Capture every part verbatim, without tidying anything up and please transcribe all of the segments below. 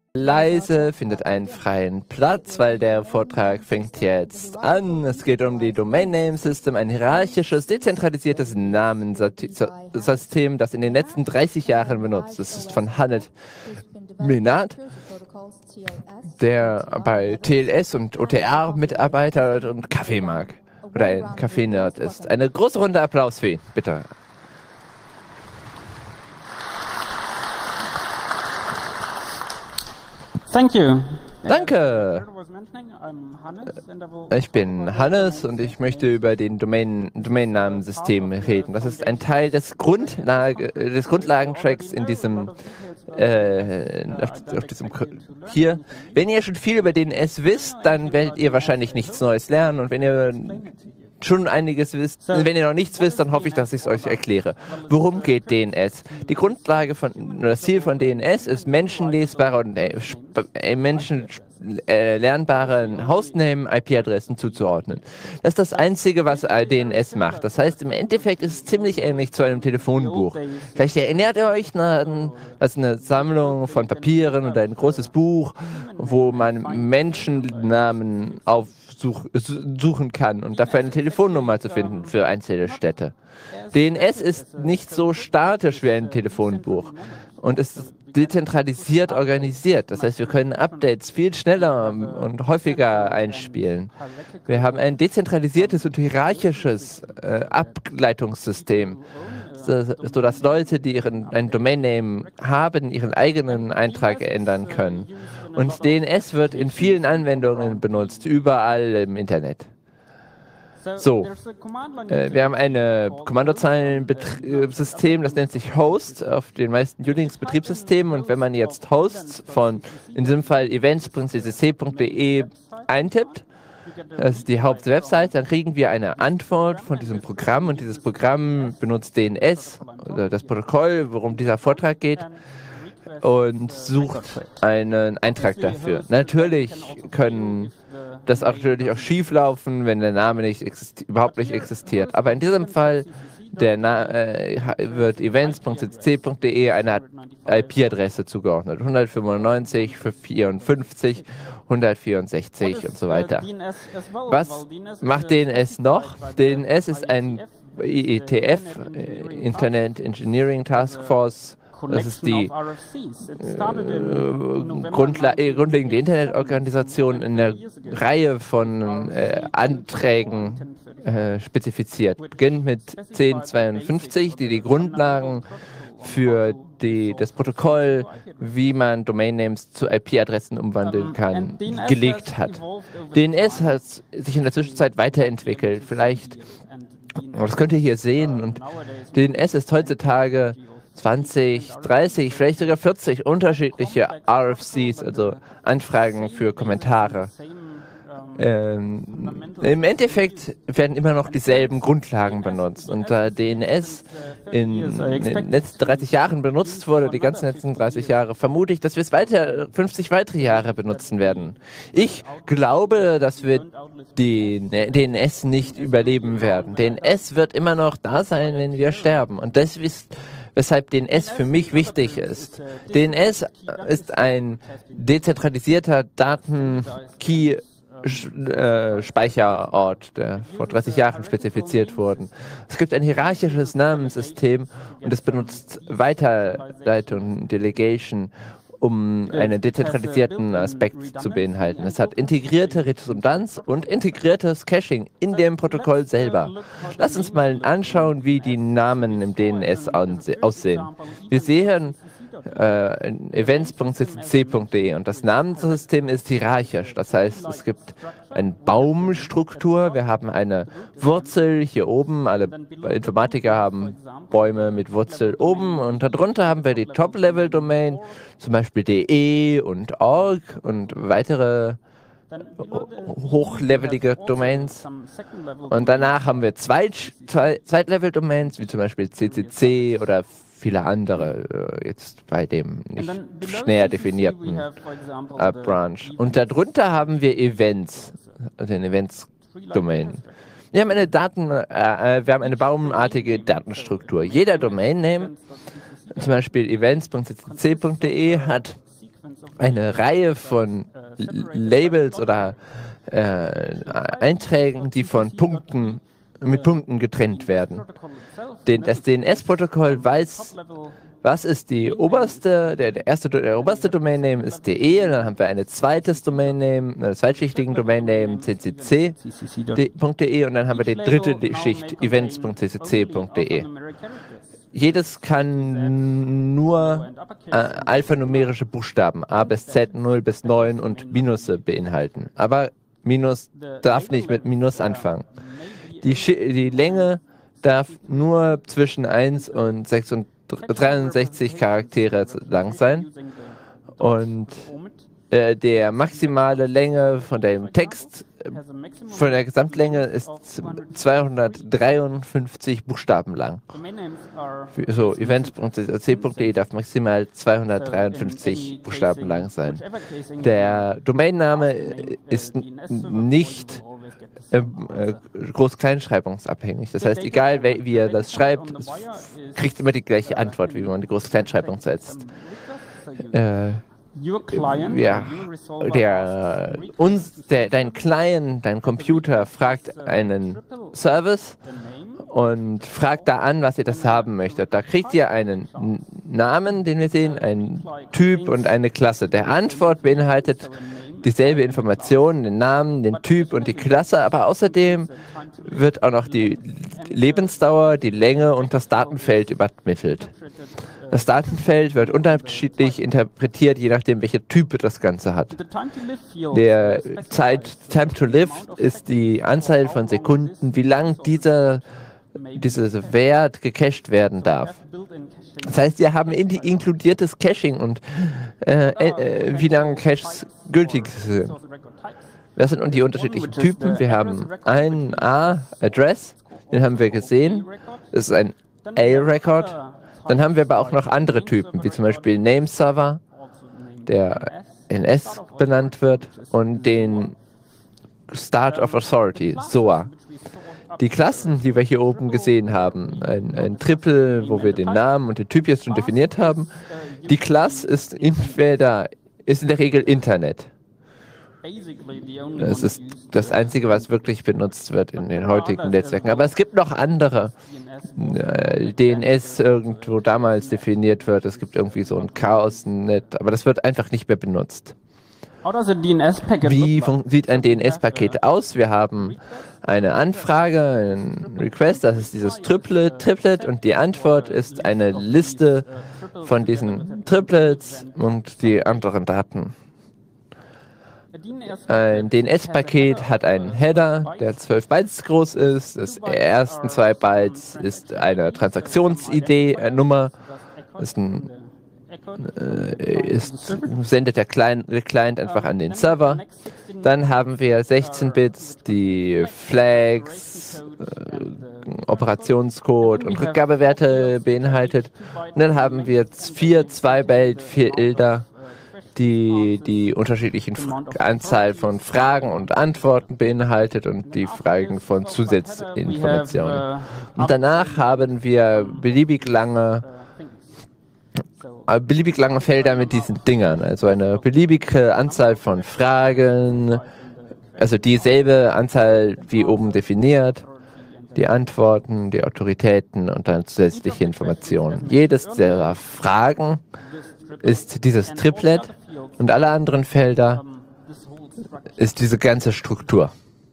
leise, findet einen freien Platz, weil der Vortrag fängt jetzt an. Es geht um die Domain Name System, ein hierarchisches, dezentralisiertes Namenssystem, das in den letzten dreißig Jahren benutzt. Das ist von Hannes Minard, der bei T L S und O T R mitarbeitet und Kaffee mag. Oder ein Kaffee-Nerd ist. Eine große Runde Applaus für ihn, bitte. Thank you. Danke. Ich bin Hannes und ich möchte über den Domain, Domainnamensystem reden. Das ist ein Teil des, Grundlage, des Grundlagentracks in diesem, äh, auf, auf diesem hier. Wenn ihr schon viel über D N S wisst, dann werdet ihr wahrscheinlich nichts Neues lernen. Und wenn ihr schon einiges wisst, wenn ihr noch nichts wisst, dann hoffe ich, dass ich es euch erkläre. Worum geht D N S? Die Grundlage von, das Ziel von D N S ist menschenlesbare und äh, äh, Menschen äh, lernbaren Hostname, I P-Adressen zuzuordnen. Das ist das Einzige, was D N S macht. Das heißt, im Endeffekt ist es ziemlich ähnlich zu einem Telefonbuch. Vielleicht erinnert ihr euch, an, das ist eine Sammlung von Papieren oder ein großes Buch, wo man Menschennamen auf Such, suchen kann und dafür eine Telefonnummer zu finden für einzelne Städte. D N S ist nicht so statisch wie ein Telefonbuch und es ist dezentralisiert organisiert. Das heißt, wir können Updates viel schneller und häufiger einspielen. Wir haben ein dezentralisiertes und hierarchisches äh, Ableitungssystem, sodass Leute, die ihren, einen Domain-Name haben, ihren eigenen Eintrag ändern können. Und D N S wird in vielen Anwendungen benutzt, überall im Internet. So, äh, wir haben ein Kommandozeilen-System, das nennt sich Host auf den meisten Unix-Betriebssystemen. Und wenn man jetzt Hosts von, in diesem Fall events punkt c c c punkt d e eintippt, das ist die Hauptwebsite, dann kriegen wir eine Antwort von diesem Programm und dieses Programm benutzt D N S, oder das Protokoll, worum dieser Vortrag geht, und sucht einen Eintrag dafür. Natürlich können das auch natürlich auch schief laufen, wenn der Name nicht überhaupt nicht existiert. Aber in diesem Fall der Na äh, wird events punkt c c c punkt d e eine I P-Adresse zugeordnet. hundertfünfundneunzig, vierundfünfzig, hundertvierundsechzig und so weiter. Was macht D N S noch? D N S ist ein I E T F, Internet Engineering Task Force. Das ist die äh, Grundla grundlegende Internetorganisation in einer Reihe von äh, Anträgen äh, spezifiziert. Beginnt mit zehnhundertzweiundfünfzig, die die Grundlagen für die, das Protokoll, wie man Domain-Names zu I P-Adressen umwandeln kann, gelegt hat. D N S hat sich in der Zwischenzeit weiterentwickelt. Vielleicht, das könnt ihr hier sehen, und D N S ist heutzutage zwanzig, dreißig, vielleicht sogar vierzig unterschiedliche R F Cs, also Anfragen für Kommentare. Ähm, Im Endeffekt werden immer noch dieselben Grundlagen benutzt. Und da D N S in, in den letzten dreißig Jahren benutzt wurde, die ganzen letzten dreißig Jahre, vermute ich, dass wir es weiter fünfzig weitere Jahre benutzen werden. Ich glaube, dass wir den D N S nicht überleben werden. D N S wird immer noch da sein, wenn wir sterben. Und das ist weshalb D N S für mich wichtig ist. D N S ist ein dezentralisierter Daten-Key Äh, Speicherort, der vor dreißig Jahren spezifiziert wurde. Es gibt ein hierarchisches Namenssystem und es benutzt Weiterleitung, Delegation, um einen dezentralisierten Aspekt zu beinhalten. Es hat integrierte Redundanz und integriertes Caching in dem Protokoll selber. Lass uns mal anschauen, wie die Namen im D N S aussehen. Wir sehen äh, events punkt c c c punkt d e und das Namenssystem ist hierarchisch. Das heißt, es gibt eine Baumstruktur, wir haben eine Wurzel hier oben, alle Informatiker haben Bäume mit Wurzel oben, und darunter haben wir die Top-Level-Domain, zum Beispiel de und org und weitere hochlevelige Domains. Und danach haben wir Zweit Zweitlevel-Domains, wie zum Beispiel C C C oder viele andere, jetzt bei dem nicht näher definierten äh, Branch. Und darunter haben wir Events, also den Events-Domain. Wir haben eine Daten, äh, wir haben eine baumartige Datenstruktur. Jeder Domain-Name, zum Beispiel events punkt c c c punkt d e, hat eine Reihe von Labels oder äh, Einträgen, die von Punkten mit Punkten getrennt werden. Den, das D N S-Protokoll weiß, was ist die oberste, der, der erste, der oberste Domain-Name ist de, dann haben wir ein zweites Domain-Name, einen zweitschichtigen Domain-Name c c c punkt de und dann haben wir die dritte Schicht events punkt c c c punkt de. Jedes kann nur äh, alphanumerische Buchstaben, A bis Z, null bis neun und Minusse beinhalten. Aber Minus darf nicht mit Minus anfangen. Die, die Länge darf nur zwischen eins und dreiundsechzig Charaktere lang sein. Und äh, der maximale Länge von dem Text, äh, von der Gesamtlänge ist zweihundertdreiundfünfzig Buchstaben lang. Für, so, events punkt c c c punkt de darf maximal zweihundertdreiundfünfzig Buchstaben lang sein. Der Domainname ist nicht äh, äh, Groß-Kleinschreibungsabhängig. Das heißt, egal wie, wie er das schreibt, es kriegt immer die gleiche Antwort, wie man die Groß-Kleinschreibung setzt. Äh, Ja, der, uns, der, dein Client, dein Computer fragt einen Service und fragt da an, was ihr das haben möchtet. Da kriegt ihr einen Namen, den wir sehen, einen Typ und eine Klasse. Der Antwort beinhaltet dieselbe Information, den Namen, den Typ und die Klasse, aber außerdem wird auch noch die Lebensdauer, die Länge und das Datenfeld übermittelt. Das Datenfeld wird unterschiedlich interpretiert, je nachdem, welcher Typ das Ganze hat. Der Zeit, Time to Live ist die Anzahl von Sekunden, wie lang dieser, dieser Wert gecached werden darf. Das heißt, wir haben in inkludiertes Caching und äh, äh, wie lange Caches gültig sind. Das sind die unterschiedlichen Typen. Wir haben einen A-Address, den haben wir gesehen. Das ist ein A-Record. Dann haben wir aber auch noch andere Typen, wie zum Beispiel Nameserver, der N S benannt wird, und den Start of Authority, S O A. Die Klassen, die wir hier oben gesehen haben, ein, ein Triple, wo wir den Namen und den Typ jetzt schon definiert haben, die Klasse ist entweder, ist in der Regel Internet. Das ist das Einzige, was wirklich benutzt wird in den heutigen Netzwerken. Aber es gibt noch andere. Äh, D N S irgendwo damals definiert wird. Es gibt irgendwie so ein Chaos-Net, aber das wird einfach nicht mehr benutzt. Wie sieht ein D N S-Paket aus? Wir haben eine Anfrage, ein Request, das ist dieses Triplet, Triplet und die Antwort ist eine Liste von diesen Triplets und die anderen Daten. Ein D N S-Paket hat einen Header, der zwölf Bytes groß ist. Das ersten zwei Bytes ist eine Transaktions-I D-Nummer. Ist ein, äh, ist, sendet der Client, der Client einfach an den Server. Dann haben wir sechzehn Bits, die Flags, äh, Operationscode und Rückgabewerte beinhaltet. Und dann haben wir vier zwei-Byte-Filter, die die unterschiedlichen Anzahl von Fragen und Antworten beinhaltet und die Fragen von Zusatzinformationen. Und danach haben wir beliebig lange, äh, beliebig lange Felder mit diesen Dingern, also eine beliebige Anzahl von Fragen, also dieselbe Anzahl wie oben definiert, die Antworten, die Autoritäten und dann zusätzliche Informationen. Jedes der Fragen ist dieses Triplet und alle anderen Felder ist diese ganze Struktur.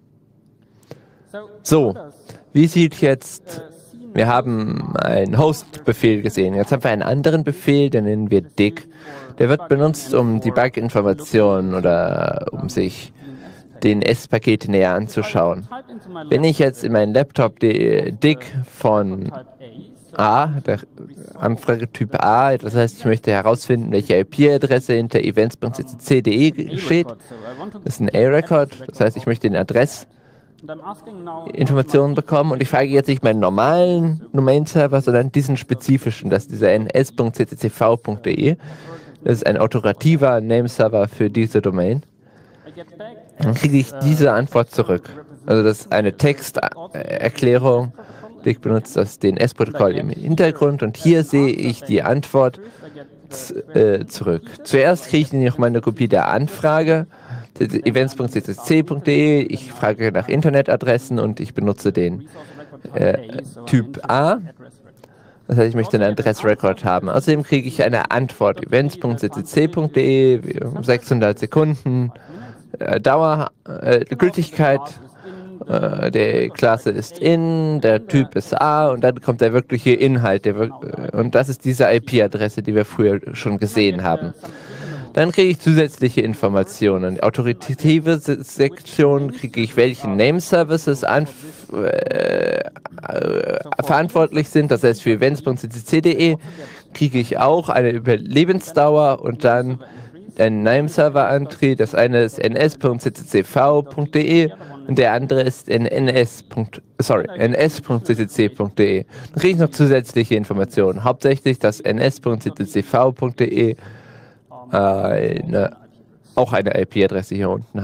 So, wie sieht jetzt, wir haben einen Host-Befehl gesehen, jetzt haben wir einen anderen Befehl, den nennen wir dick. Der wird benutzt, um Debug-Informationen oder um sich D N S-Pakete näher anzuschauen. Wenn ich jetzt in meinen Laptop die dick von A, der Anfragetyp A, das heißt, ich möchte herausfinden, welche I P-Adresse hinter events punkt c c c punkt de steht. Das ist ein A-Record, das heißt, ich möchte den Adressinformationen bekommen und ich frage jetzt nicht meinen normalen Domain-Server, sondern diesen spezifischen, das ist dieser n s punkt c c c v punkt de. Das ist ein autorativer Nameserver für diese Domain. Dann kriege ich diese Antwort zurück. Also das ist eine Texterklärung. Ich benutze das D N S-Protokoll im Hintergrund und hier sehe ich die Antwort äh, zurück. Zuerst kriege ich noch mal eine Kopie der Anfrage, events punkt c c c punkt d e. Ich frage nach Internetadressen und ich benutze den äh, Typ A. Das heißt, ich möchte einen Adressrecord haben. Außerdem kriege ich eine Antwort, events punkt c c c punkt d e, sechshundert Sekunden, äh, Dauer, äh, Gültigkeit, äh, die Klasse ist in, der Typ ist A und dann kommt der wirkliche Inhalt. Der wir und das ist diese I P-Adresse, die wir früher schon gesehen haben. Dann kriege ich zusätzliche Informationen. Die autoritative Sektion kriege ich, welche Name-Services an, äh, äh, verantwortlich sind. Das heißt, für events punkt c c c punkt d e kriege ich auch eine Überlebensdauer und dann einen Name-Server-Antrieb. Das eine ist n s punkt c c c v punkt d e und der andere ist n s. Sorry, n s punkt c c c punkt d e. Dann kriege ich noch zusätzliche Informationen. Hauptsächlich das n s punkt c c c v punkt d e. Eine, auch eine I P-Adresse hier unten.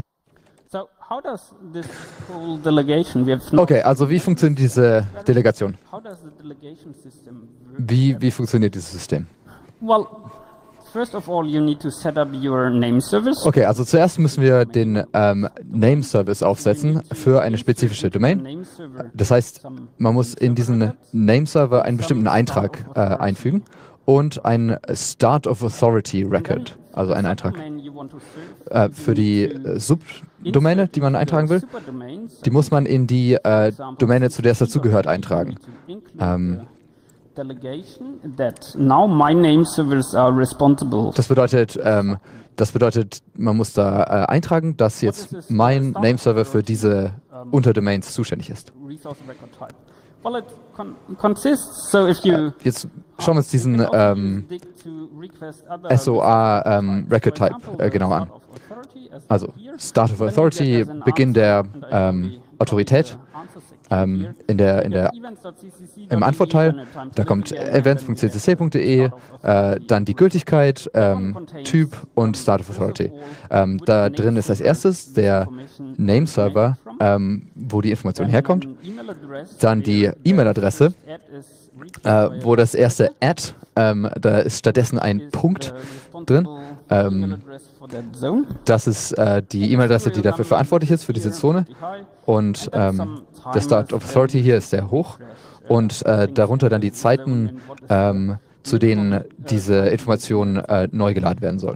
Okay, also wie funktioniert diese Delegation? Wie, wie funktioniert dieses System? Okay, also zuerst müssen wir den ähm, Name-Service aufsetzen für eine spezifische Domain. Das heißt, man muss in diesen Name-Server einen bestimmten Eintrag äh, einfügen und ein Start of Authority Record, also einen Eintrag äh, für die äh, Subdomäne, die man eintragen will. Die muss man in die äh, Domäne, zu der es dazugehört, eintragen. Ähm, das bedeutet, ähm, das bedeutet, man muss da äh, eintragen, dass jetzt mein Nameserver für diese Unterdomains zuständig ist. Jetzt schauen wir uns diesen ähm, S O A ähm, Record Type äh, genau an. Also Start of Authority, Beginn der ähm, Autorität. Ähm, in der, in der, im Antwortteil, da kommt events punkt c c c punkt d e, äh, dann die Gültigkeit, ähm, Typ und Start of Authority. Ähm, da drin ist als erstes der Name-Server, ähm, wo die Information herkommt, dann die E-Mail-Adresse, äh, wo das erste Add, ähm, da ist stattdessen ein Punkt drin. Ähm, das ist äh, die E-Mail-Adresse, die dafür verantwortlich ist, für diese Zone. Und ähm, der Start of Authority hier ist sehr hoch. Und äh, darunter dann die Zeiten, ähm, zu denen diese Information äh, neu geladen werden soll.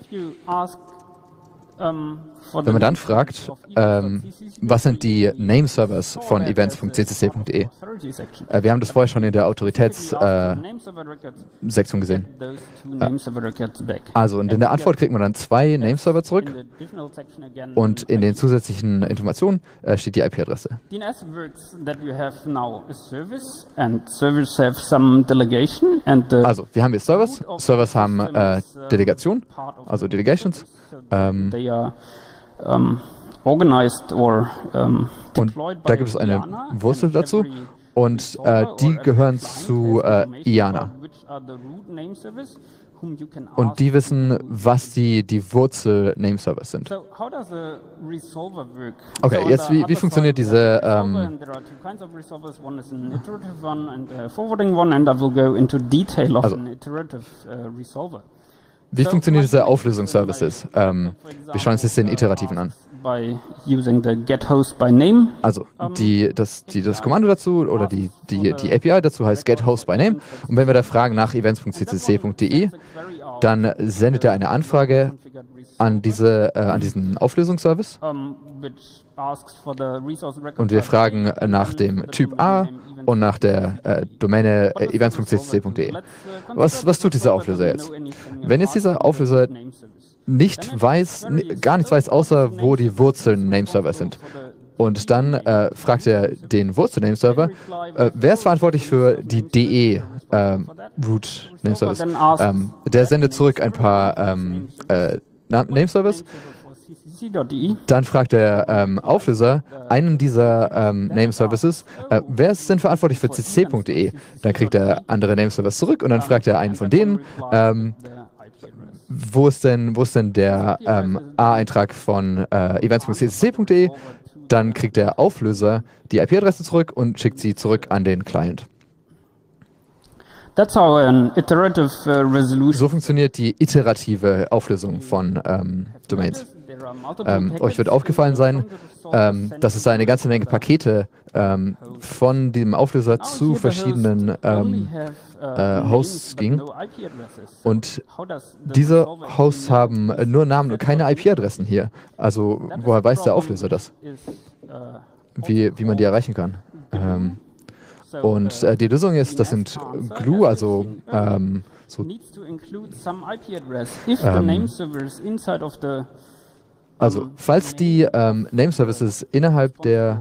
Wenn man dann fragt, ähm, was sind die Name-Servers von events punkt c c c punkt d e? Äh, wir haben das vorher schon in der Autoritätssektion äh, gesehen. Äh, also und in der Antwort kriegt man dann zwei Name-Server zurück und in den zusätzlichen Informationen äh, steht die I P-Adresse. Also wir haben jetzt Servers, Servers haben äh, Delegation, also Delegations. Ähm, Um, organized or, um, und da gibt es eine Wurzel dazu und äh, die gehören zu äh, I A N A. Und die wissen, was die, die Wurzel-Name-Servers sind. Okay, jetzt wie, wie funktioniert diese ähm, also, wie funktioniert diese Auflösungsservices? Ähm, wir schauen uns jetzt den iterativen an. Also die, das, die, das Kommando dazu oder die, die, die A P I dazu heißt getHostByName. Und wenn wir da fragen nach events punkt c c c punkt d e, dann sendet er eine Anfrage an, diese, äh, an diesen Auflösungsservice. Und wir fragen nach dem Typ A und nach der äh, Domäne äh, events punkt c c c punkt d e. Was, was tut dieser Auflöser jetzt? Wenn jetzt dieser Auflöser nicht weiß, gar nichts weiß, außer wo die Wurzeln-Nameserver sind, und dann äh, fragt er den Wurzel-Nameserver, äh, wer ist verantwortlich für die D E-Root-Nameservice? Ähm, der sendet zurück ein paar ähm, äh, Nameservice. Dann fragt der ähm, Auflöser einen dieser ähm, Name-Services, äh, wer ist denn verantwortlich für c c c punkt d e? Dann kriegt er andere Name-Service zurück und dann fragt er einen von denen, ähm, wo ist denn, wo ist denn der ähm, A-Eintrag von äh, events punkt c c c punkt d e? Dann kriegt der Auflöser die I P-Adresse zurück und schickt sie zurück an den Client. That's how an iterative uh, resolution. So funktioniert die iterative Auflösung von ähm, Domains. Ähm, euch wird aufgefallen sein, ähm, dass es eine ganze Menge Pakete ähm, von dem Auflöser zu verschiedenen ähm, äh, Hosts ging. Und diese Hosts haben nur Namen und keine I P-Adressen hier. Also woher weiß der Auflöser das? Wie, wie man die erreichen kann. Ähm, und äh, die Lösung ist, das sind Glue, also ähm, so, ähm, also falls die ähm, Name-Services innerhalb der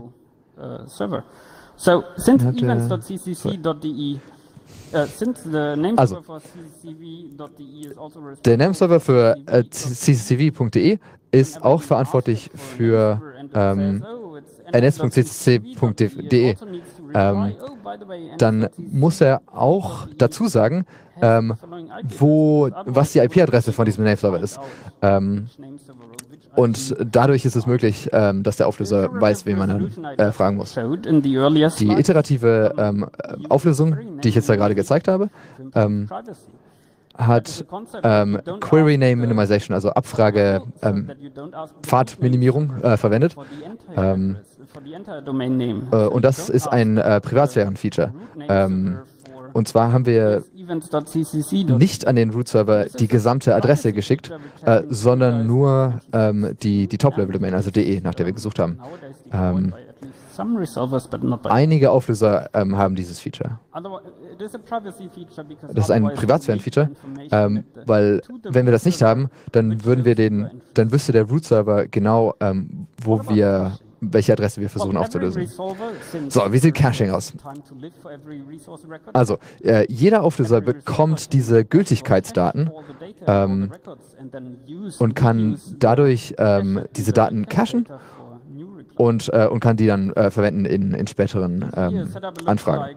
So, since Hat, äh, events.ccc.de, uh, since the name Also, server for ccc.de is also der Name-Server für äh, c c c v punkt d e ist auch verantwortlich für ähm, n s punkt c c c punkt d e. Ähm, dann muss er auch dazu sagen, ähm, wo, was die I P-Adresse von diesem Name-Server ist. Ähm, und dadurch ist es möglich, ähm, dass der Auflöser weiß, wen man dann äh, fragen muss. Die iterative ähm, Auflösung, die ich jetzt da gerade gezeigt habe, ähm, hat ähm, Query Name Minimization, also Abfrage ähm, Pfadminimierung äh, verwendet. Ähm, äh, und das ist ein äh, Privatsphären-Feature. Ähm, und zwar haben wir nicht an den Root-Server die gesamte Adresse geschickt, äh, sondern nur ähm, die, die Top-Level-Domain, also .de, nach der wir gesucht haben. Ähm, einige Auflöser ähm, haben dieses Feature. Das ist ein Privatsphären-Feature, ähm, weil wenn wir das nicht haben, dann würden wir den, dann wüsste der Root-Server genau, ähm, wo wir welche Adresse wir versuchen aufzulösen. So, wie sieht Caching aus? Also, äh, jeder Auflöser bekommt diese Gültigkeitsdaten ähm, und kann dadurch ähm, diese Daten cachen und, äh, und kann die dann äh, verwenden in, in späteren ähm, Anfragen.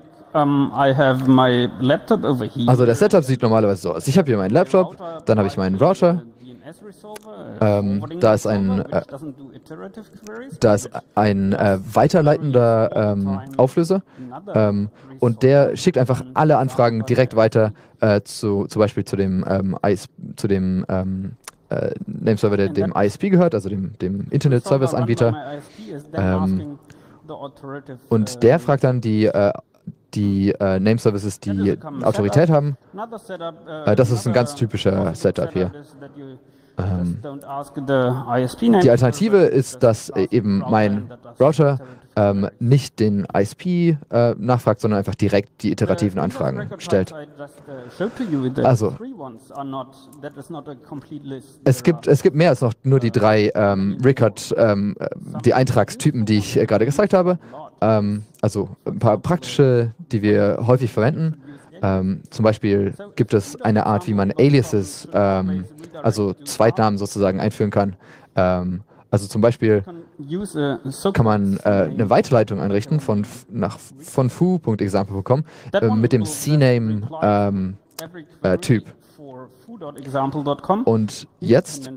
Also das Setup sieht normalerweise so aus. Ich habe hier meinen Laptop, dann habe ich meinen Router. Ähm, da ist ein, äh, da ist ein äh, weiterleitender ähm, Auflöser ähm, und der schickt einfach alle Anfragen direkt weiter äh, zu, zum Beispiel zu dem, ähm, I S P, zu dem ähm, äh, Nameserver, der dem I S P gehört, also dem, dem Internet Service Anbieter. Ähm, und der fragt dann die äh, die äh, Name-Services, die Autorität haben. Äh, das ist ein ganz typischer Setup hier. Ähm, die Alternative ist, dass äh, eben mein Router ähm, nicht den I S P äh, nachfragt, sondern einfach direkt die iterativen Anfragen stellt. Also, es gibt, es gibt mehr als noch nur die drei ähm, Record, ähm, die Eintragstypen, die ich äh, gerade gezeigt habe. Ähm, also ein paar praktische, die wir häufig verwenden. Ähm, zum Beispiel gibt es eine Art, wie man Aliases, ähm, also Zweitnamen sozusagen einführen kann. Ähm, also zum Beispiel kann man äh, eine Weiterleitung einrichten von, nach, von foo.example punkt com äh, mit dem C Name ähm, äh, Typ. Und jetzt,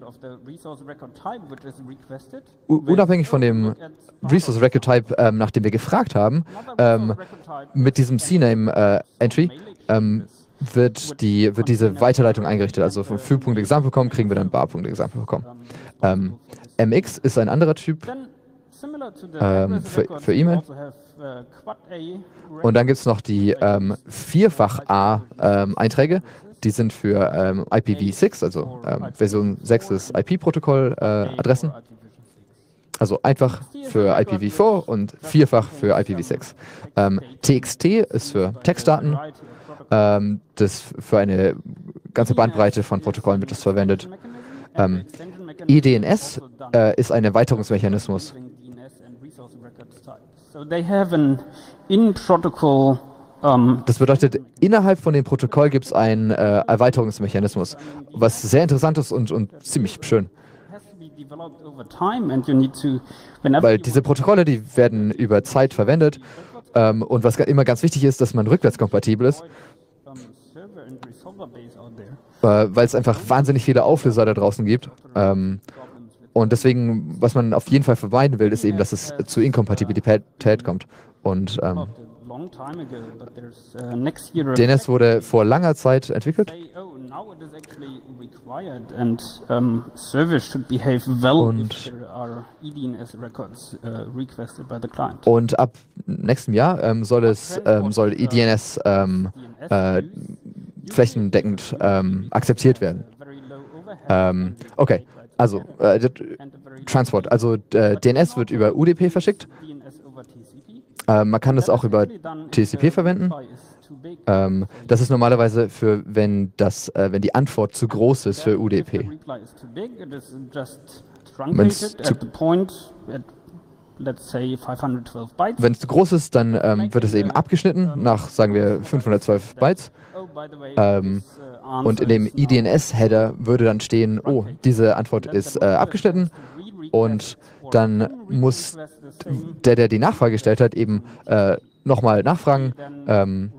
unabhängig von dem Resource Record Type, ähm, nach dem wir gefragt haben, ähm, mit diesem C Name äh, Entry ähm, wird, die, wird diese Weiterleitung eingerichtet. Also von foo.example punkt com kriegen wir dann bar.example punkt com. Ähm, M X ist ein anderer Typ ähm, für, für E-Mail. Und dann gibt es noch die ähm, Vierfach-A-Einträge. Die sind für ähm, I P v sechs, also ähm, Version sechs des I P-Protokoll-Adressen. Äh, also einfach für I P v vier und vierfach für I P v sechs. Ähm, T X T ist für Textdaten. Ähm, das für eine ganze Bandbreite von Protokollen wird das verwendet. Ähm, E D N S äh, ist ein Erweiterungsmechanismus. Das bedeutet, innerhalb von dem Protokoll gibt es einen äh, Erweiterungsmechanismus, was sehr interessant ist und, und ziemlich schön. Weil diese Protokolle, die werden über Zeit verwendet ähm, und was immer ganz wichtig ist, dass man rückwärtskompatibel ist, äh, weil es einfach wahnsinnig viele Auflöser da draußen gibt. Ähm, und deswegen, was man auf jeden Fall vermeiden will, ist eben, dass es zu Inkompatibilität kommt. Und ähm, D N S wurde vor langer Zeit entwickelt. Und, und ab nächstem Jahr ähm, soll es ähm, soll E D N S ähm, äh, flächendeckend ähm, akzeptiert werden. Ähm, okay, also äh, Transport, also äh, D N S wird über U D P verschickt. Äh, man kann das auch über T C P verwenden. Ähm, das ist normalerweise für, wenn das, äh, wenn die Antwort zu groß ist für U D P. Wenn's zu, wenn es zu groß ist, dann ähm, wird es eben abgeschnitten nach, sagen wir, fünfhundertzwölf Bytes. Ähm, und in dem E D N S-Header würde dann stehen, oh, diese Antwort ist äh, abgeschnitten, und dann muss der, der die Nachfrage gestellt hat, eben äh, nochmal nachfragen. Ähm,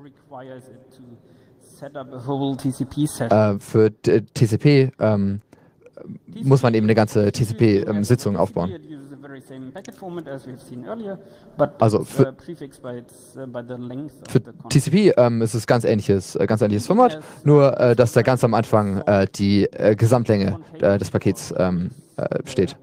äh, für T C P ähm, muss man eben eine ganze T C P-Sitzung ähm, aufbauen. Also für, für T C P ähm, ist es ganz ähnliches, äh, ganz ähnliches Format, nur äh, dass da ganz am Anfang äh, die äh, Gesamtlänge äh, des Pakets ähm, äh, steht.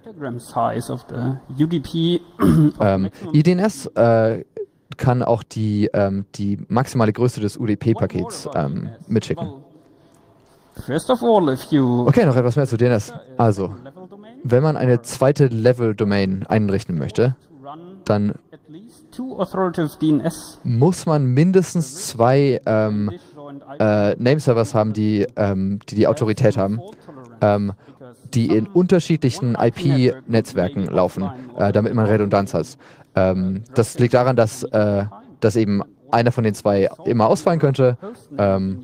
ähm, E D N S äh, kann auch die, ähm, die maximale Größe des U D P-Pakets ähm, mitschicken. Okay, noch etwas mehr zu D N S. Also, wenn man eine zweite Level-Domain einrichten möchte, dann muss man mindestens zwei ähm, äh, Nameservers haben, die, ähm, die die Autorität haben, ähm, die in unterschiedlichen I P-Netzwerken laufen, äh, damit man Redundanz hat. Ähm, das liegt daran, dass, äh, dass eben einer von den zwei immer ausfallen könnte. Ähm,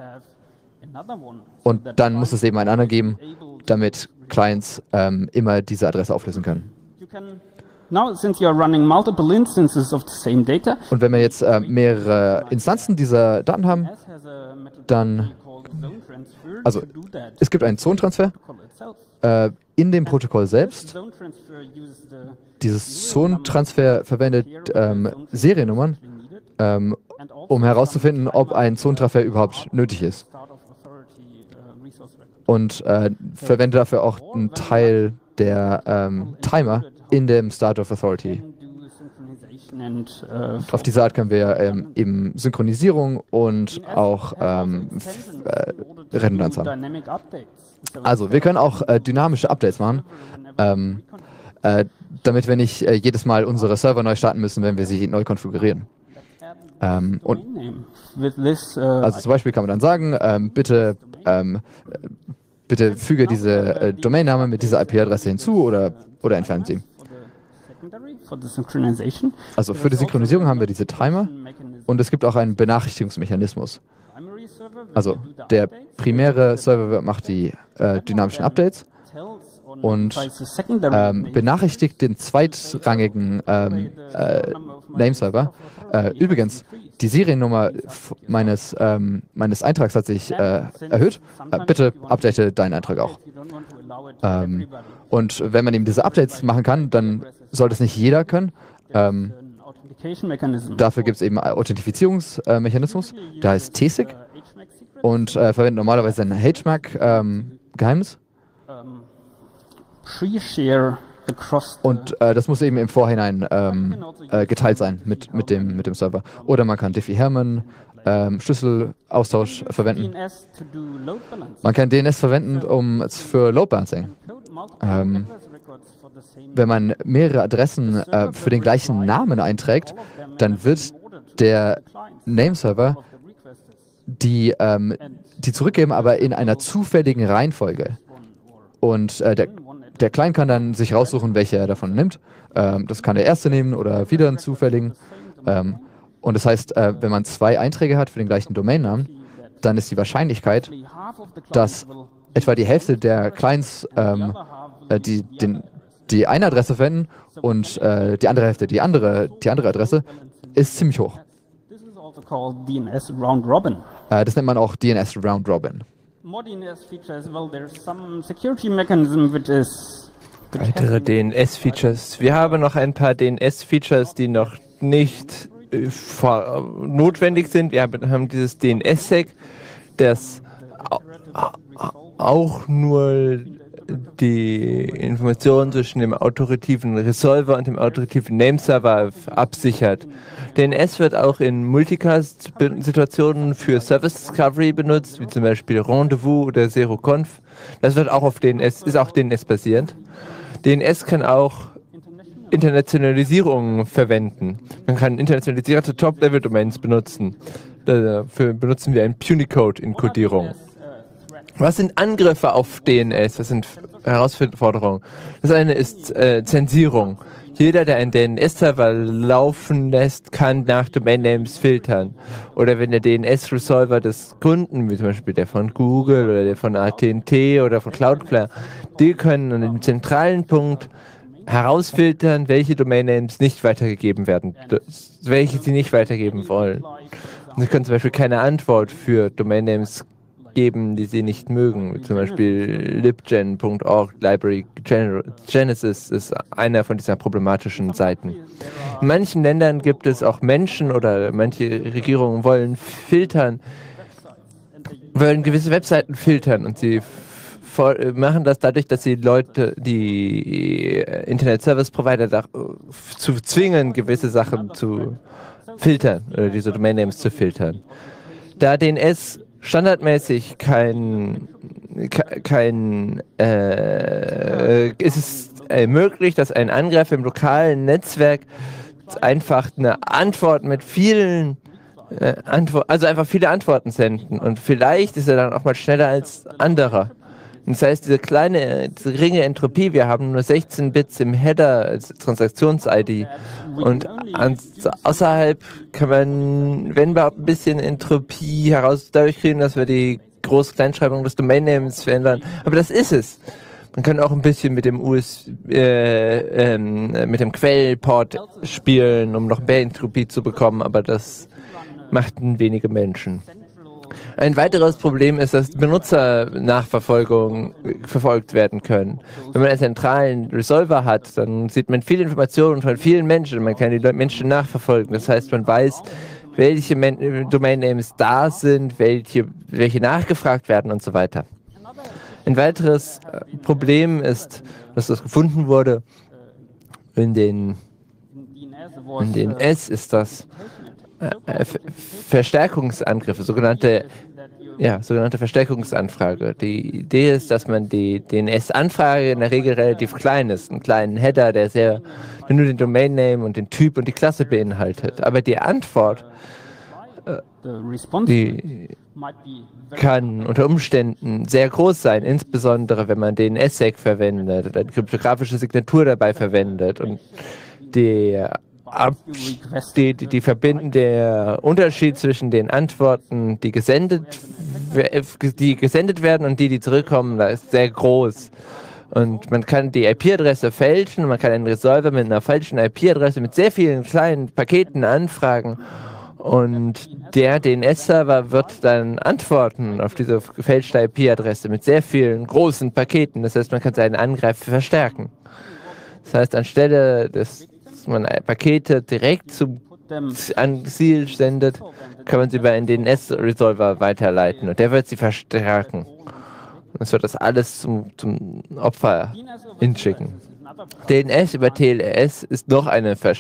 und dann muss es eben einen anderen geben, damit Clients ähm, immer diese Adresse auflösen können. Und wenn wir jetzt äh, mehrere Instanzen dieser Daten haben, dann, also es gibt einen Zonentransfer äh, in dem Protokoll selbst. Dieses Zonentransfer verwendet ähm, Seriennummern, ähm, um herauszufinden, ob ein Zonentransfer überhaupt nötig ist. Und äh, verwendet dafür auch einen Teil der ähm, Timer in dem Start of Authority. Auf diese Art können wir ähm, eben Synchronisierung und auch ähm, äh, Redundanz haben. Also wir können auch äh, dynamische Updates machen, ähm, äh, damit wir nicht äh, jedes Mal unsere Server neu starten müssen, wenn wir sie neu konfigurieren. Ähm, und also zum Beispiel kann man dann sagen, ähm, bitte, ähm, bitte füge diese äh, Domainname mit dieser I P-Adresse hinzu oder, oder entfernen sie. Also für die Synchronisierung haben wir diese Timer und es gibt auch einen Benachrichtigungsmechanismus. Also der primäre Server macht die äh, dynamischen Updates und ähm, benachrichtigt den zweitrangigen ähm, äh, Nameserver. Äh, übrigens, die Seriennummer meines, ähm, meines Eintrags hat sich äh, erhöht. Äh, bitte update deinen Eintrag auch. Ähm, und wenn man eben diese Updates machen kann, dann sollte es nicht jeder können. Ähm, dafür gibt es eben einen Authentifizierungsmechanismus, der heißt T S I C und äh, verwendet normalerweise ein H M A C-Geheimnis. Ähm, Und äh, das muss eben im Vorhinein ähm, äh, geteilt sein mit, mit, dem, mit dem Server. Oder man kann Diffie-Hellman ähm, Schlüsselaustausch verwenden. Man kann D N S verwenden um für Load Balancing. Ähm, wenn man mehrere Adressen äh, für den gleichen Namen einträgt, dann wird der Nameserver die, ähm, die zurückgeben, aber in einer zufälligen Reihenfolge. Und äh, der, der Client kann dann sich raussuchen, welche er davon nimmt. Ähm, das kann der erste nehmen oder wieder einen zufälligen. Ähm, und das heißt, äh, wenn man zwei Einträge hat für den gleichen Domainnamen, dann ist die Wahrscheinlichkeit, dass etwa die Hälfte der Clients ähm, äh, die, den, die eine Adresse verwenden und äh, die andere Hälfte die andere, die andere Adresse, ist ziemlich hoch. Äh, das nennt man auch D N S Round Robin. Weitere D N S-Features. Wir haben noch ein paar D N S-Features, die noch nicht äh, vor, notwendig sind. Wir haben dieses D N S-Sec, das auch nur die Information zwischen dem autorativen Resolver und dem autorativen Nameserver absichert. D N S wird auch in Multicast-Situationen für Service Discovery benutzt, wie zum Beispiel Rendezvous oder ZeroConf. Das wird auch auf D N S, ist auch D N S-basierend. D N S kann auch Internationalisierung verwenden. Man kann internationalisierte Top-Level-Domains benutzen. Dafür benutzen wir ein Punycode-Inkodierung. Was sind Angriffe auf D N S? Was sind Herausforderungen? Das eine ist äh, Zensierung. Jeder, der einen D N S-Server laufen lässt, kann nach Domain-Names filtern. Oder wenn der D N S-Resolver des Kunden, wie zum Beispiel der von Google oder der von A T und T oder von Cloudflare, die können an dem zentralen Punkt herausfiltern, welche Domain-Names nicht weitergegeben werden, welche sie nicht weitergeben wollen. Und sie können zum Beispiel keine Antwort für Domain-Names geben, die sie nicht mögen, wie zum Beispiel libgen punkt org, Library Genesis ist einer von diesen problematischen Seiten. In manchen Ländern gibt es auch Menschen oder manche Regierungen wollen filtern, wollen gewisse Webseiten filtern und sie machen das dadurch, dass sie Leute, die Internet Service Provider zu zwingen, gewisse Sachen zu filtern oder diese Domain Names zu filtern. Da D N S standardmäßig kein, kein äh, ist es äh, möglich, dass ein Angreifer im lokalen Netzwerk einfach eine Antwort mit vielen äh, Antwo also einfach viele Antworten senden und vielleicht ist er dann auch mal schneller als anderer. Das heißt, diese kleine, diese geringe Entropie, wir haben nur sechzehn Bits im Header als Transaktions-I D und außerhalb kann man, wenn wir ein bisschen Entropie heraus dadurch kriegen, dass wir die Groß-Kleinschreibung des Domain-Names verändern. Aber das ist es. Man kann auch ein bisschen mit dem U S B, äh, ähm, mit dem Quellport spielen, um noch mehr Entropie zu bekommen, aber das machten wenige Menschen. Ein weiteres Problem ist, dass Benutzernachverfolgung verfolgt werden können. Wenn man einen zentralen Resolver hat, dann sieht man viele Informationen von vielen Menschen. Man kann die Menschen nachverfolgen. Das heißt, man weiß, welche Domain-Names da sind, welche, welche nachgefragt werden und so weiter. Ein weiteres Problem ist, dass das gefunden wurde in den, in den S, ist das Äh, Verstärkungsangriffe, sogenannte, ja, sogenannte Verstärkungsanfrage. Die Idee ist, dass man die D N S-Anfrage in der Regel relativ klein ist, einen kleinen Header, der sehr der nur den Domain-Name und den Typ und die Klasse beinhaltet. Aber die Antwort, äh, die kann unter Umständen sehr groß sein, insbesondere wenn man den D N S-Sec verwendet und eine kryptografische Signatur dabei verwendet und die Ab, die, die, die verbinden der Unterschied zwischen den Antworten, die gesendet, die gesendet werden und die, die zurückkommen, da ist sehr groß. Und man kann die I P-Adresse fälschen, man kann einen Resolver mit einer falschen I P-Adresse mit sehr vielen kleinen Paketen anfragen und der D N S-Server wird dann antworten auf diese gefälschte I P-Adresse mit sehr vielen großen Paketen. Das heißt, man kann seinen Angriff verstärken. Das heißt, anstelle des man Pakete direkt zum Ziel sendet, kann man sie über einen D N S-Resolver weiterleiten und der wird sie verstärken. Und es wird das alles zum, zum Opfer hinschicken. D N S über T L S ist noch eine Ver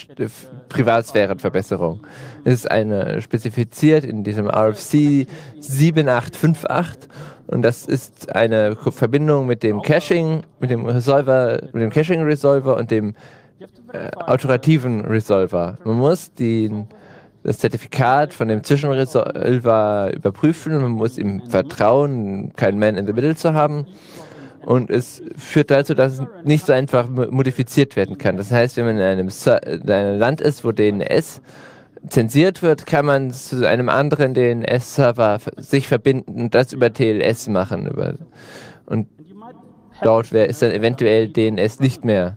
Privatsphärenverbesserung. Es ist eine spezifiziert in diesem R F C sieben acht fünf acht und das ist eine Verbindung mit dem Caching, mit dem Resolver, mit dem Caching-Resolver und dem Äh, autorativen Resolver. Man muss den, das Zertifikat von dem Zwischenresolver überprüfen, man muss ihm vertrauen, kein Man in the Middle zu haben und es führt dazu, dass es nicht so einfach modifiziert werden kann. Das heißt, wenn man in einem, in einem Land ist, wo D N S zensiert wird, kann man zu einem anderen D N S-Server sich verbinden und das über T L S machen. Über, und dort wär, ist dann eventuell D N S nicht mehr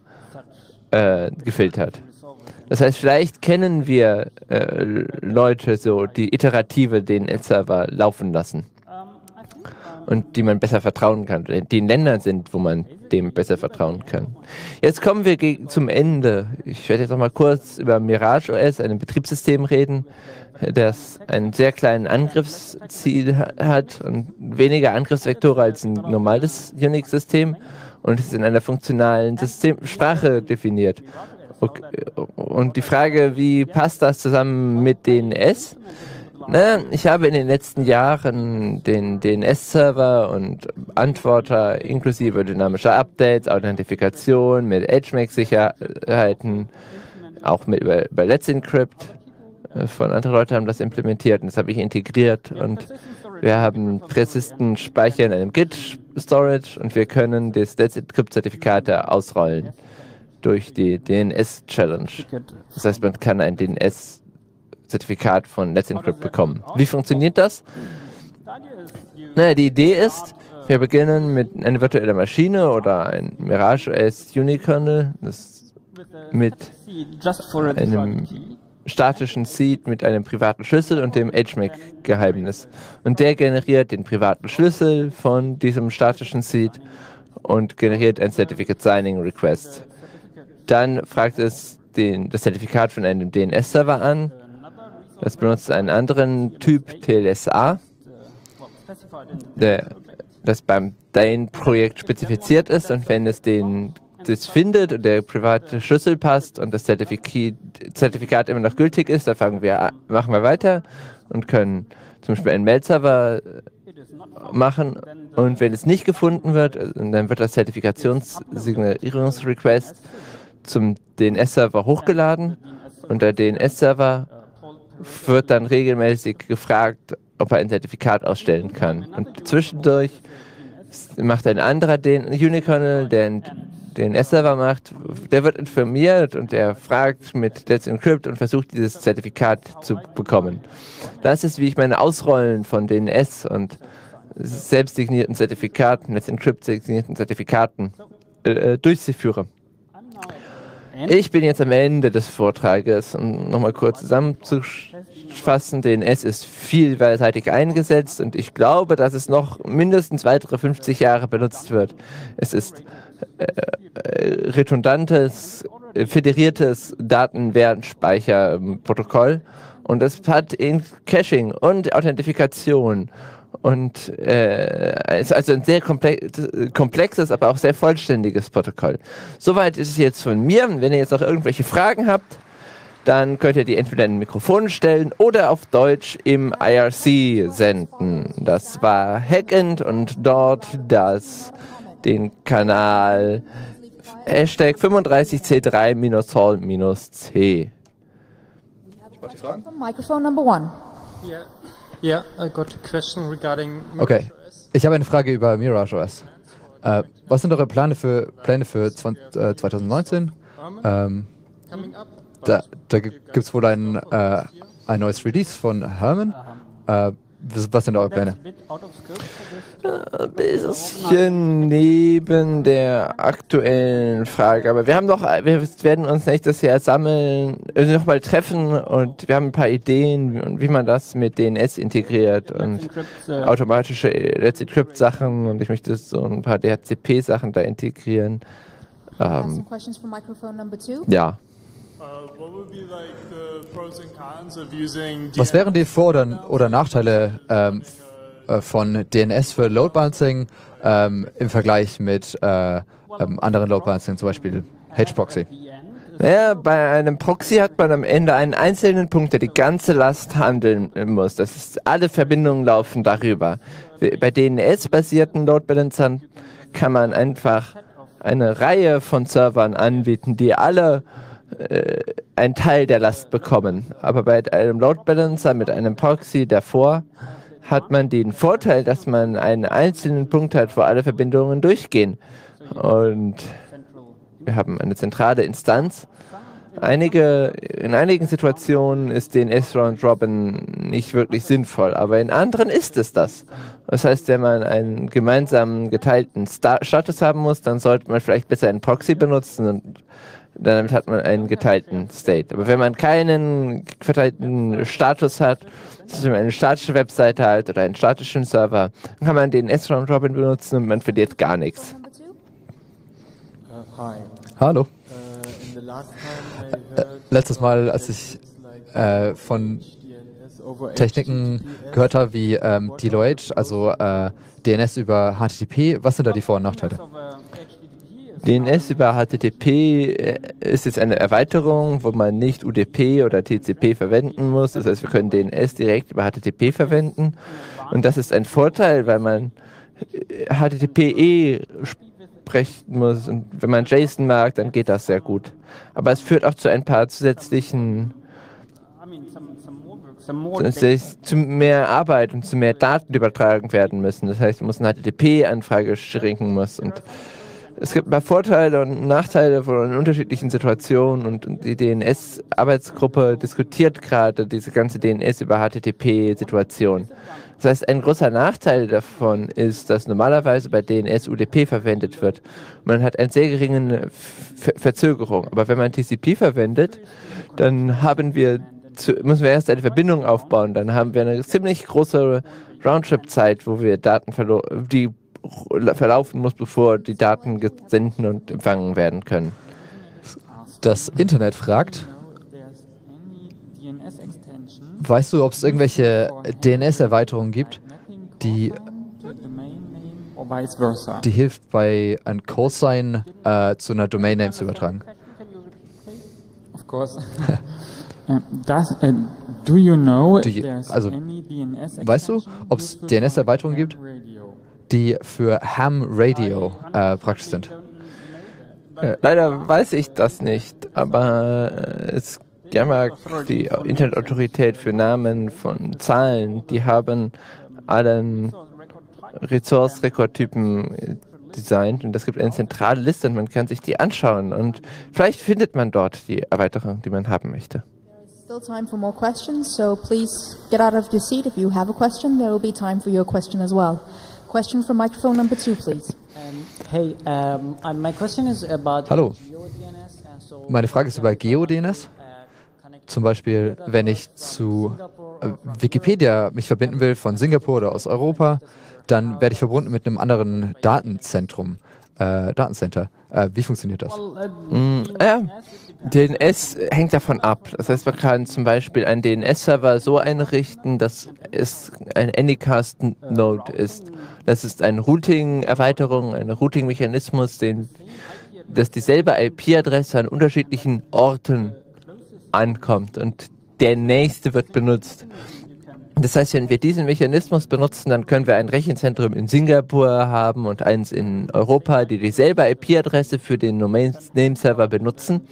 Äh, gefiltert. Das heißt, vielleicht kennen wir äh, Leute so, die iterative D N S-Server laufen lassen und die man besser vertrauen kann, die in Ländern sind, wo man D dem besser vertrauen kann. Jetzt kommen wir zum Ende. Ich werde jetzt noch mal kurz über Mirage O S, einem Betriebssystem, reden, das einen sehr kleinen Angriffsziel hat und weniger Angriffsvektoren als ein normales Unix-System und ist in einer funktionalen Systemsprache definiert. Okay. Und die Frage, wie passt das zusammen mit D N S? Na, ich habe in den letzten Jahren den D N S-Server und Antworter inklusive dynamischer Updates, Authentifikation mit H-M A C-Sicherheiten, auch mit über, über Let's Encrypt, von anderen Leuten haben das implementiert und das habe ich integriert und wir haben persistenten Speicher in einem Git-Storage und wir können das Let's Encrypt-Zertifikate ausrollen durch die D N S-Challenge. Das heißt, man kann ein D N S-Zertifikat von Let's Encrypt bekommen. Wie funktioniert das? Naja, die Idee ist, wir beginnen mit einer virtuellen Maschine oder ein Mirage O S Unikernel, das mit einem statischen Seed mit einem privaten Schlüssel und dem H M A C-Geheimnis. Und der generiert den privaten Schlüssel von diesem statischen Seed und generiert ein Certificate Signing Request. Dann fragt es den, das Zertifikat von einem D N S-Server an. Das benutzt einen anderen Typ T L S A, der, das beim Dane-Projekt spezifiziert ist. Und wenn es den das findet und der private Schlüssel passt und das Zertifikat, Zertifikat immer noch gültig ist, dann fangen wir, machen wir weiter und können zum Beispiel einen Mail-Server machen. Und wenn es nicht gefunden wird, dann wird das Zertifikationssignierungsrequest zum D N S-Server hochgeladen und der D N S-Server wird dann regelmäßig gefragt, ob er ein Zertifikat ausstellen kann. Und zwischendurch macht ein anderer Unikernel, der ein D N S-Server macht, der wird informiert und der fragt mit Let's Encrypt und versucht, dieses Zertifikat zu bekommen. Das ist, wie ich meine Ausrollen von D N S und selbst signierten Zertifikaten, Let's Encrypt signierten Zertifikaten äh, durchführe. Ich bin jetzt am Ende des Vortrages, um nochmal kurz zusammenzufassen. D N S ist vielseitig eingesetzt und ich glaube, dass es noch mindestens weitere fünfzig Jahre benutzt wird. Es ist äh, redundantes, föderiertes Datenwertspeicherprotokoll und es hat Caching und Authentifikation und äh, ist also ein sehr komplexes, aber auch sehr vollständiges Protokoll. Soweit ist es jetzt von mir. Wenn ihr jetzt noch irgendwelche Fragen habt, dann könnt ihr die entweder in ein Mikrofon stellen oder auf Deutsch im I R C senden. Das war Hackend und dort das den Kanal Hashtag fünfunddreißig C drei Hall C. Microphone number one. Yeah, yeah, I got a question regarding Okay, ich habe eine Frage über Mirage O S. Äh, was sind eure Pläne für, Pläne für zwanzig neunzehn? Ähm, da da gibt es wohl ein, äh, ein neues Release von Herman. Äh, was sind eure Pläne? Ein bisschen neben der aktuellen Frage, aber wir haben noch, wir werden uns nächstes Jahr sammeln, also nochmal treffen und wir haben ein paar Ideen, wie man das mit D N S integriert und automatische Let's Encrypt Sachen und ich möchte so ein paar D H C P Sachen da integrieren. Ähm, ja. Was wären die Vor- oder, oder Nachteile ähm, von D N S für Load Balancing ähm, im Vergleich mit äh, ähm, anderen Load Balancing, zum Beispiel H-Proxy? Naja, bei einem Proxy hat man am Ende einen einzelnen Punkt, der die ganze Last handeln muss. Das ist, alle Verbindungen laufen darüber. Bei D N S-basierten Load Balancern kann man einfach eine Reihe von Servern anbieten, die alle äh, einen Teil der Last bekommen. Aber bei einem Load Balancer mit einem Proxy davor hat man den Vorteil, dass man einen einzelnen Punkt hat, wo alle Verbindungen durchgehen. Und wir haben eine zentrale Instanz. Einige, in einigen Situationen ist D N S Round Robin nicht wirklich sinnvoll, aber in anderen ist es das. Das heißt, wenn man einen gemeinsamen geteilten Sta- Status haben muss, dann sollte man vielleicht besser einen Proxy benutzen und damit hat man einen geteilten State. Aber wenn man keinen verteilten Status hat, wenn man eine statische Webseite hat oder einen statischen Server, dann kann man den S-Round Robin benutzen und man verliert gar nichts. Hallo. Äh, letztes Mal, als ich äh, von Techniken gehört habe wie ähm, Deloitte, also äh, D N S über H T T P, was sind da die Vor- und Nachteile? D N S über H T T P ist jetzt eine Erweiterung, wo man nicht U D P oder T C P verwenden muss. Das heißt, wir können D N S direkt über H T T P verwenden. Und das ist ein Vorteil, weil man H T T P eh sprechen muss. Und wenn man JSON mag, dann geht das sehr gut. Aber es führt auch zu ein paar zusätzlichen zu mehr Arbeit und zu mehr Daten die übertragen werden müssen. Das heißt, man muss eine H T T P-Anfrage schrinken muss. Und es gibt ein paar Vorteile und Nachteile von unterschiedlichen Situationen und die D N S-Arbeitsgruppe diskutiert gerade diese ganze D N S über H T T P-Situation. Das heißt, ein großer Nachteil davon ist, dass normalerweise bei D N S U D P verwendet wird. Man hat eine sehr geringe Ver Verzögerung. Aber wenn man T C P verwendet, dann haben wir zu, müssen wir erst eine Verbindung aufbauen. Dann haben wir eine ziemlich große Roundtrip-Zeit, wo wir Daten verloren, die verlaufen muss, bevor die Daten gesendet und empfangen werden können. Das Internet fragt, weißt du, ob es irgendwelche D N S-Erweiterungen gibt, die, die hilft, bei einem Callsign äh, zu einer Domain-Name zu übertragen? Of course. Das, uh, do you know do you, also, weißt du, ob es D N S-Erweiterungen gibt, die für Ham Radio äh, praktisch sind? Äh, leider weiß ich das nicht, aber äh, es GAMAC, die Internetautorität für Namen von Zahlen, die haben allen Resource-Record-Typen designt und es gibt eine zentrale Liste und man kann sich die anschauen und vielleicht findet man dort die Erweiterung, die man haben möchte. Still time for more questions, so please get out of your seat. If you have a question, there will be time for your question as well. Question from microphone number two, please. Um, hey, um, uh, my question is about Hallo. GeoDNS. So Meine Frage ist über GeoDNS. Zum Beispiel, wenn ich zu äh, Wikipedia mich verbinden will von Singapur oder aus Europa, dann werde ich verbunden mit einem anderen Datenzentrum, äh, Datencenter. Äh, wie funktioniert das? Mm, ja, D N S hängt davon ab. Das heißt, man kann zum Beispiel einen D N S-Server so einrichten, dass es ein Anycast-Node ist. Das ist eine Routing-Erweiterung, ein Routing-Mechanismus, den, dass dieselbe I P-Adresse an unterschiedlichen Orten ankommt und der nächste wird benutzt. Das heißt, wenn wir diesen Mechanismus benutzen, dann können wir ein Rechenzentrum in Singapur haben und eins in Europa, die dieselbe I P-Adresse für den Domain-Name-Server benutzen.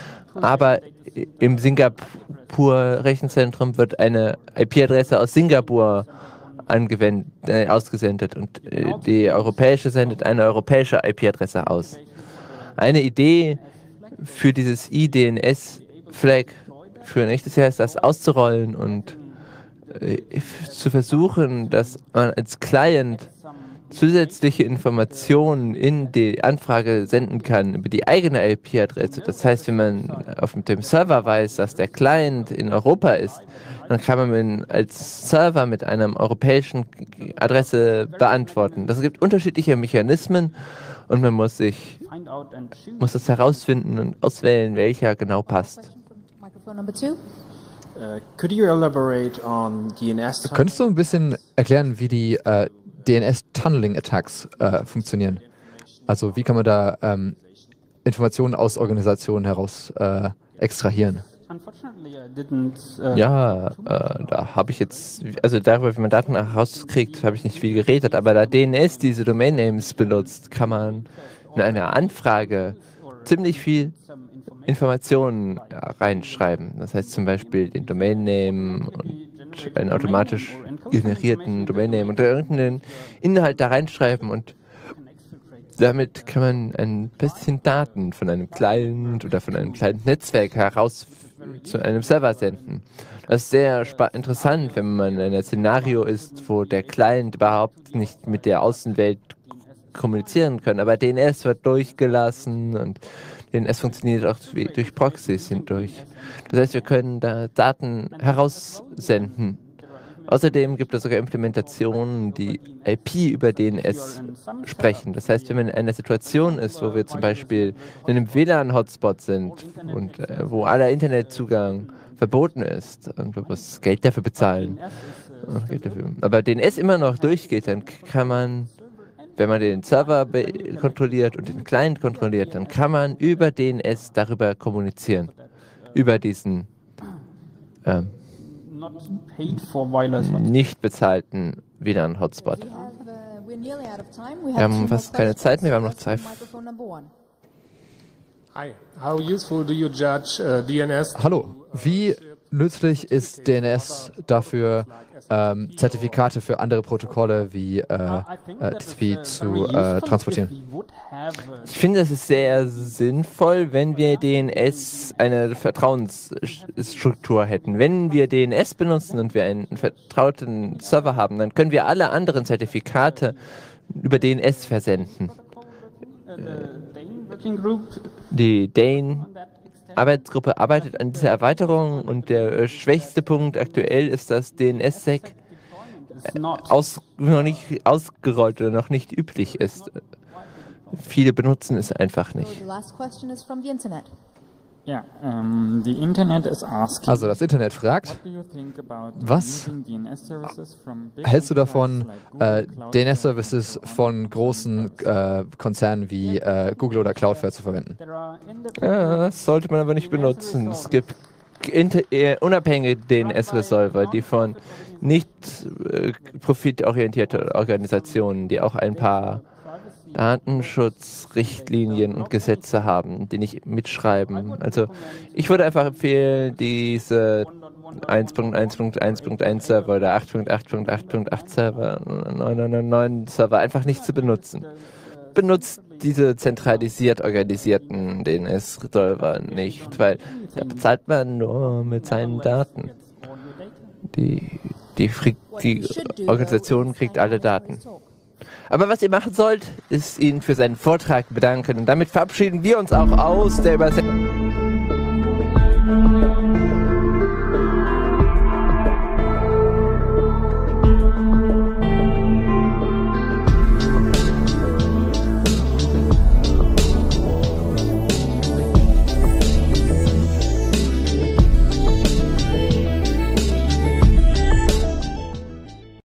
Aber im Singapur-Rechenzentrum wird eine I P-Adresse aus Singapur angewendet, äh, ausgesendet und äh, die europäische sendet eine europäische I P-Adresse aus. Eine Idee für dieses I D N S-Flag für nächstes Jahr ist, das auszurollen und äh, zu versuchen, dass man als Client zusätzliche Informationen in die Anfrage senden kann über die eigene I P-Adresse. Das heißt, wenn man auf dem Server weiß, dass der Client in Europa ist, dann kann man ihn als Server mit einer europäischen Adresse beantworten. Das gibt unterschiedliche Mechanismen und man muss sich muss das herausfinden und auswählen, welcher genau passt. Microphone number two. Uh, could you elaborate on D N S? Könntest du ein bisschen erklären, wie die äh, D N S-Tunneling-Attacks äh, funktionieren? Also wie kann man da ähm, Informationen aus Organisationen heraus äh, extrahieren? Ja, äh, da habe ich jetzt, also darüber, wie man Daten herauskriegt, habe ich nicht viel geredet, aber da D N S diese Domain-Names benutzt, kann man in einer Anfrage ziemlich viel Informationen reinschreiben. Das heißt zum Beispiel den Domain-Name und einen automatisch generierten Domain-Name und irgendeinen Inhalt da reinschreiben und damit kann man ein bisschen Daten von einem Client oder von einem kleinen Netzwerk heraus zu einem Server senden. Das ist sehr interessant, wenn man in einem Szenario ist, wo der Client überhaupt nicht mit der Außenwelt kommunizieren kann, aber D N S wird durchgelassen und D N S funktioniert auch durch Proxys hindurch. Das heißt, wir können da Daten heraussenden Außerdem gibt es sogar Implementationen, die I P über D N S sprechen. Das heißt, wenn man in einer Situation ist, wo wir zum Beispiel in einem W L A N-Hotspot sind und äh, wo aller Internetzugang verboten ist und wir muss Geld dafür bezahlen, Geld dafür. aber D N S immer noch durchgeht, dann kann man, wenn man den Server kontrolliert und den Client kontrolliert, dann kann man über D N S darüber kommunizieren, über diesen ähm, nicht bezahlten W L A N-Hotspot. Wir haben fast keine Zeit mehr, wir haben noch zwei. Hi, how useful do you judge uh, D N S? Hallo, wie nützlich ist D N S dafür, ähm, Zertifikate für andere Protokolle wie äh, äh, T C P zu äh, transportieren? Ich finde, es ist sehr sinnvoll, wenn wir D N S eine Vertrauensstruktur hätten. Wenn wir D N S benutzen und wir einen vertrauten Server haben, dann können wir alle anderen Zertifikate über D N S versenden. Die Dane Arbeitsgruppe arbeitet an dieser Erweiterung und der schwächste Punkt aktuell ist, dass D N S S E C aus, noch nicht ausgerollt oder noch nicht üblich ist. Viele benutzen es einfach nicht. Yeah, um, the Internet is asking, Also das Internet fragt, was hältst du davon, äh, D N S-Services von großen äh, Konzernen wie äh, Google oder Cloudflare zu verwenden? Ja, das sollte man aber nicht benutzen. Es gibt inter äh, unabhängige D N S-Resolver, die von nicht äh, profitorientierte Organisationen, die auch ein paar Datenschutzrichtlinien und Gesetze haben, die nicht mitschreiben. Also ich würde einfach empfehlen, diese eins Punkt eins Punkt eins Punkt eins Server oder acht Punkt acht Punkt acht Punkt acht Server, neun neun neun neun Server einfach nicht zu benutzen. Benutzt diese zentralisiert organisierten D N S-Resolver nicht, weil da bezahlt man nur mit seinen Daten. Die, die, die Organisation kriegt alle Daten. Aber was ihr machen sollt, ist ihn für seinen Vortrag bedanken. Und damit verabschieden wir uns auch aus der Übersetzung.